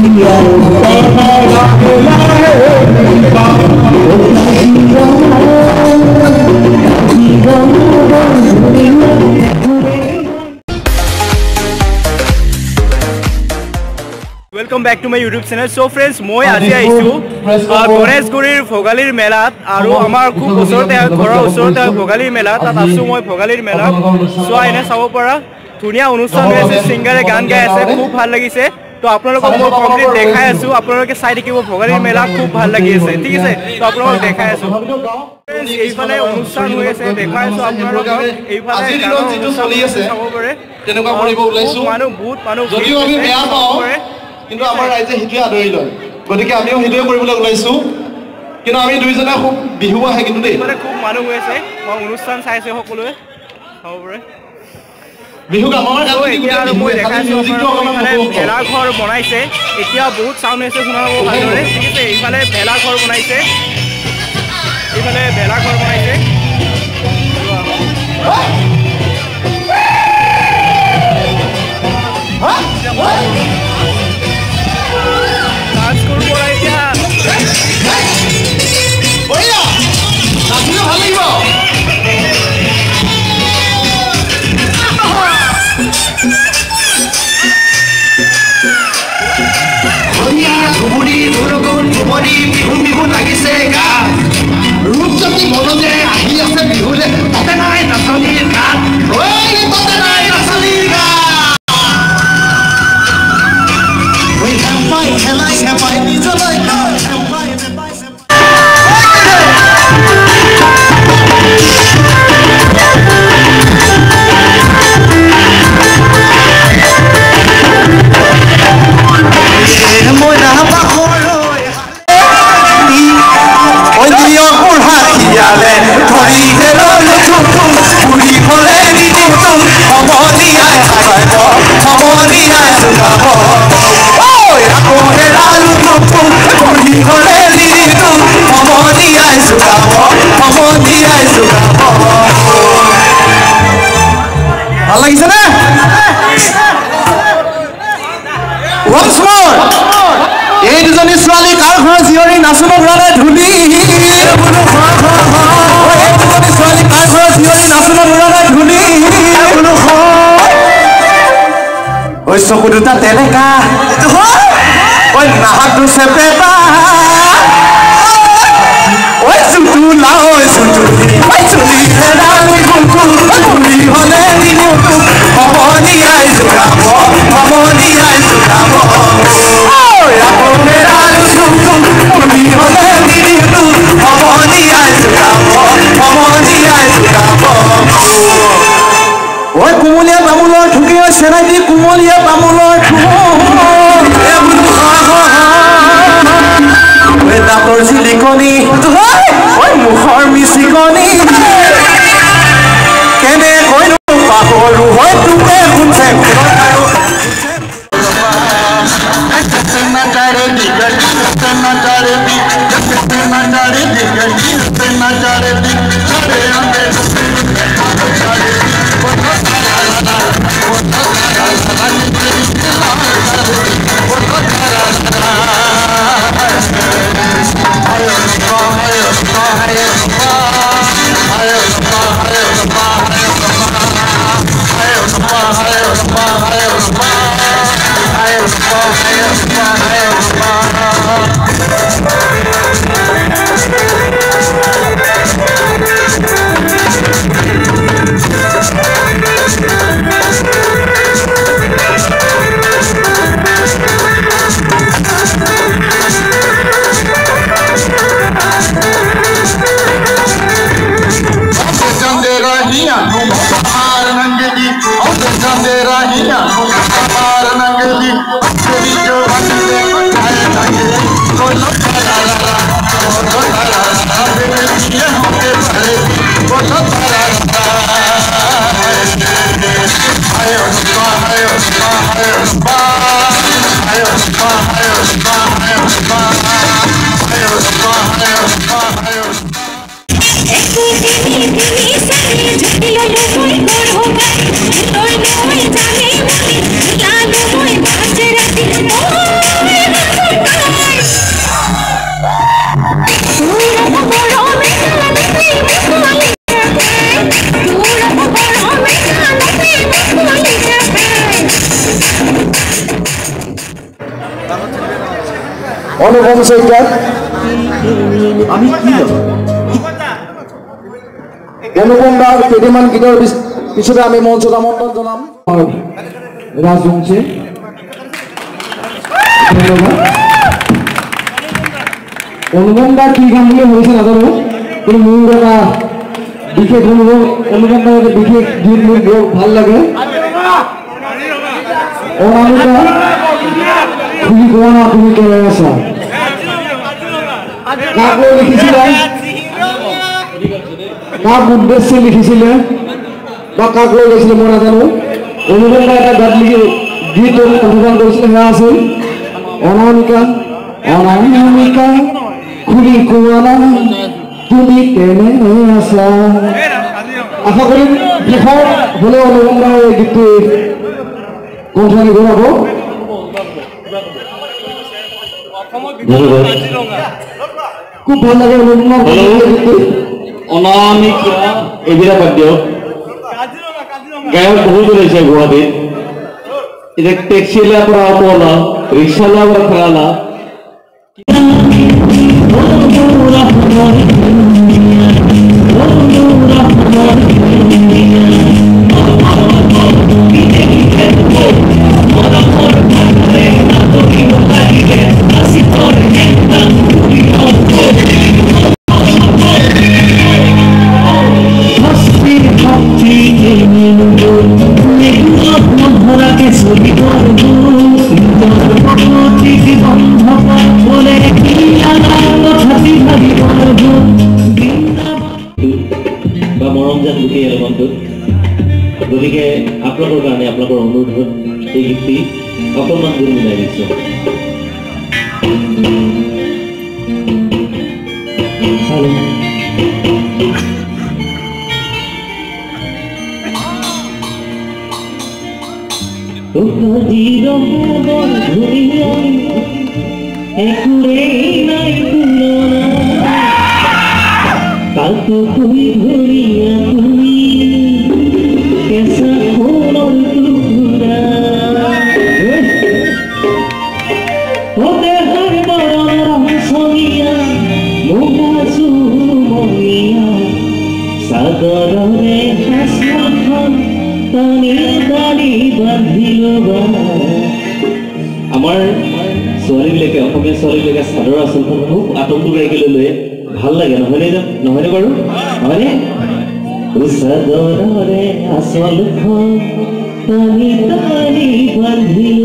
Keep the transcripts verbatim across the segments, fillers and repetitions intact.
Welcome back to my YouTube channel. So friends, moi আজি আইছো গণেশগুৰিৰ ভোগালীৰ মেলাত আৰু আমাৰ খুব ওচৰতে ঘৰৰ ওচৰতে ভোগালীৰ মেলা তাত আছো মই ভোগালীৰ মেলাত সো আইনে চাব পৰা ধুনিয়া অনুষ্ঠান হৈ আছে সিঙ্গাৰে গান গাই আছে খুব ভাল লাগিছে তো আপোনালোকক মই কমপ্লিট দেখাই আছো আপোনালোকে চাই দেখিব ভোগালীৰ মেলা খুব ভাল লাগি আছে ঠিক আছে তো আপোনালোকক দেখাই আছো ফ্ৰেন্ডছ এইফালে অনুষ্ঠান হৈ আছে দেখাই আছো আপোনালোকক এইফালে গানৰ যিটো চলি আছে চাব পাৰে তেনেকুৱা কৰিব ওলাইছো মানুহ বহুত মানুহ যদিও আমি বেয়া পাওঁ কিন্তু আমাৰ ৰাইজে হিটোৱে আদৰি লয় গতিকে আমিও হিটোৱে কৰিবলৈ ওলাইছো কিন্তু আমি দুইজনে খুব বিহু আহে কিন্তু দেই মানে খুব মানুহ হৈ আছে মই অনুষ্ঠান চাইছে সকলোৱে হ'ব পাৰে বিহু গামৰ গান এতিয়া আৰু মই দেখাইছো আপোনালোকে ভেলা ঘৰ বনাইছে এতিয়া বহুত চাউণ্ড হৈছে শুনাব ভালদৰে ঠিক আছে এইফালে ভেলা ঘৰ বনাইছে এইফালে ভেলা ঘৰ বনাইছে ডান্স কৰিব পৰা এতিয়া বঢ়িয়া নাচিলে ভাল লাগিব ঘুমুৰি ধুৰগুণ ঘুমৰি বিহু বিহু লাগিছে গা ৰূপজ্যোতি মনতে আহি আছে বিহুলে তাতে নাই নাচনীৰ গান তাতে নাই নাচনীৰ গান খেলাই হেপাই নিজলৈ ভাল লাগিছে না once more এই দুজনী ছোৱালী কাৰ ঘৰ জীয়ৰী নাচিব ঘৰলে ধুলি এই দুজনী ছোৱালী কাৰ ঘৰ জীয়ৰী নাচিব ঘৰলে ধুলি ঐ চকু দুটা তেনেকা ঐ নাহাটো চেপেটা ঐ চুটু লাও ঐ চুটু ঐ চুলি হেৰালি গুলগুল গুলি হলে নিমুটু সমনি আই জোগাব সমনি আই জোগাব ঐ আকৌ হেৰালি গুলগুল গুলি হলে নিমুটু সমনি আই জোগাব সমনি আই জোগাব ঐ কুমলীয়া তামোলৰ ঠুকি ঐ চেৰাই দি কুমলীয়া তামোলৰ ঠুক ঐ দাঁতৰ জিলিকনি ঐ মুখৰ মিচিকনি কেনে কৈনো পাহৰো হয় তোকে শুনছে Oh অনুপম সৈকিয়া আমি কি অনুপম দাৰ কেইটামান গীতৰ পিছতে আমি মঞ্চত আমন্ত্ৰণ জনাম ৰাজবংশী অনুপম দাৰ কি গান বুলি ভাবিছে নাজানো কিন্তু মোৰ এটা বিশেষ অনুভৱ অনুপম দাৰ বিশেষ গীত মোৰ বৰ ভাল লাগে অনামিকা খুলি কোৱা না তুমি কেনে আছা কাক লৈ লিখিছিলে কাক উদ্দেশ্যে লিখিছিলে বা কাক লৈ গৈছিলে মই নাজানো অনুপম দাই এটা গান লিখি গীত অনুবাদ কৰিছিলে সেয়া আছিল অনামিকা অনামিকা খুলি কোৱা না তুমি কেনে আছা আশা কৰিম শেষৰ হ'লে অনুপম দাই এই গীতটো কণ্ঠনি ঘূৰাব খুব ভাল লাগে অনামিকা এইবিলাক বাদ দিয়ক গায়ক বহুত ওলাইছে গুৱাহাটীত এতিয়া টেক্সিলাৰ পৰা অটলা ৰিক্সালাৰ পৰা খেলালা গতিকে আপোনালোকৰ কাৰণে আপোনালোকৰ অনুৰোধত এই গীতটি অকণমান গুণগুণাই দিছোঁ কাকু তুমি ধরিয়া তুমি কেসা খোলর টুকুরা ওতে হর বড় রহস্যিয়া মোটা সুমনিয়া সাগরে হাসখন তনি দাড়ি বান্ধিল আমাৰ ছোৱালীবিলাকে অসমীয়া ছোৱালীবিলাকে চাদৰ আচলখন খুব আতংক গাইকে লৈ ভাল লাগে নহয়নে নহয়নে বাৰু হয়নে চাদৰৰে আচলখন তনি দাড়ি বান্ধিল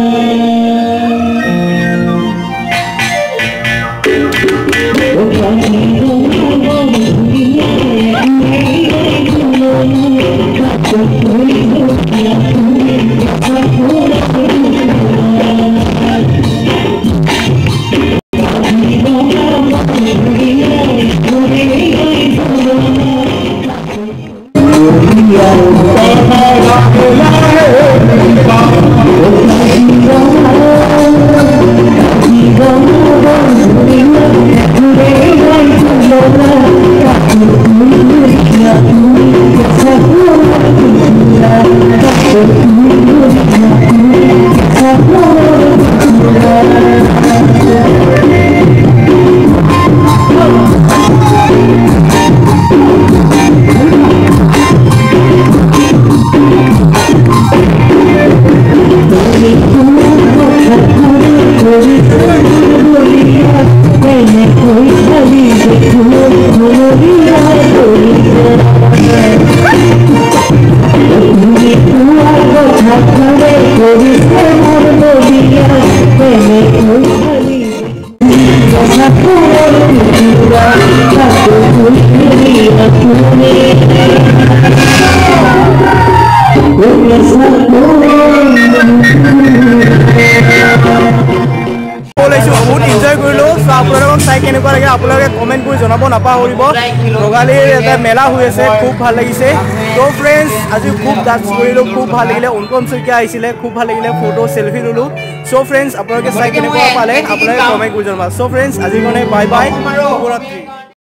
কমেন্ট কৰি জনাব নাপাহৰিব ভোগালীৰ এটা মেলা হৈ আছে খুব ভাল লাগিছে তো ফ্ৰেন্ডছ আজি খুব ডান্স কৰিলো খুব ভাল লাগিলে অনুপম শইকীয়া আহিছিলে খুব ভাল লাগিলে ফটো সেলফি ললো সো ফ্ৰেন্ডছ আপোনালোকে চাই কেনেকুৱা পালে আপোনালোকে কমেন্ট কৰি জনাব সো ফ্ৰেন্ডছ আজি কাৰণে বাই বাই শুভৰাত্ৰি।